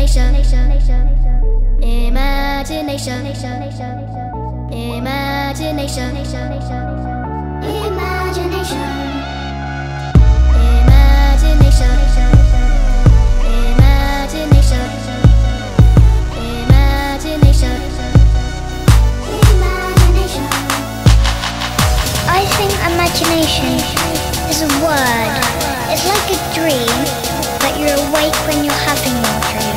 I think imagination is a word. It's like a dream, but you're awake when you're having your dream.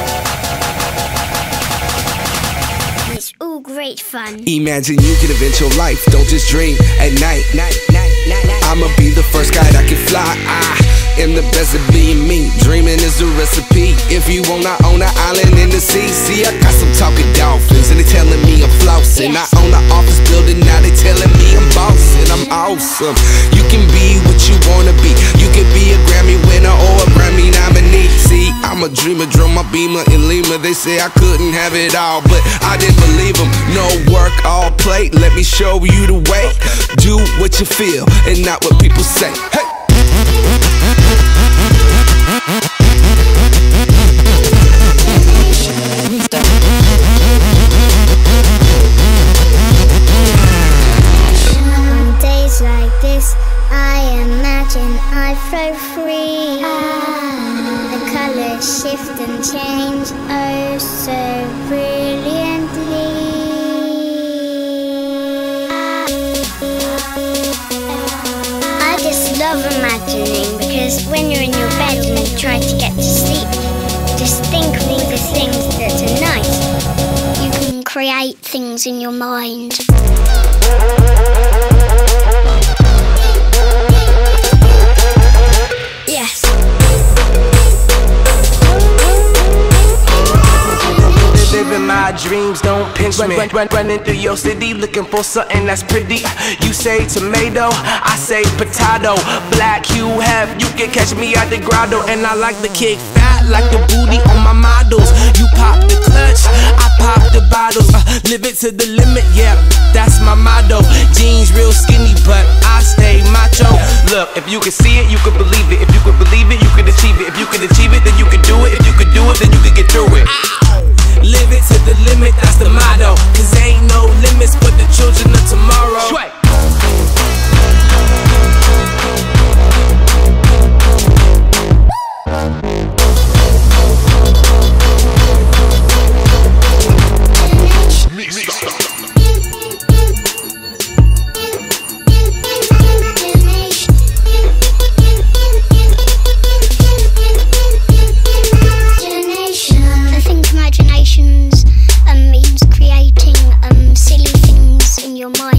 It's all great fun. Imagine you can invent your life, don't just dream at night. I'ma be the first guy that can fly. I am the best at being me. Dreaming is the recipe. If you wanna own an island in the sea, see, I got some talking dolphins, and they telling me I'm flossing. I own an office building, now they telling me I'm bossing. I'm awesome. You can be what you wanna be. You can be a Grammy winner or a Grammy nominee. See, I'm a dreamer, drove my Beamer in Lima. They say I couldn't have it all, but I didn't believe them. No work, all play. Let me show you the way. Do what you feel and not what people say. Hey. On days like this, I imagine I flow free. The colours shift and change, oh so brilliantly. I just love imagining, because when you're in your bed and you try to get to sleep, just think of all the things that are nice. You can create things in your mind. Yes. Living my dreams, don't pinch me. Running through your city, looking for something that's pretty. You say tomato, I say potato. Black hue have, you can catch me at the grotto. And I like the kick fat, like the booty on my models. You pop the clutch, I pop the bottles. Live it to the limit, yeah, that's my motto. Jeans real skinny, but I stay macho. Look, if you can see it, you can believe it. If you could believe it, you could achieve it. If you could achieve it, then you could do it. If you could do it, then you could get through it. Live it to the limit, that's the motto. Cause ain't no limits for the children of tomorrow. Imaginations means creating silly things in your mind.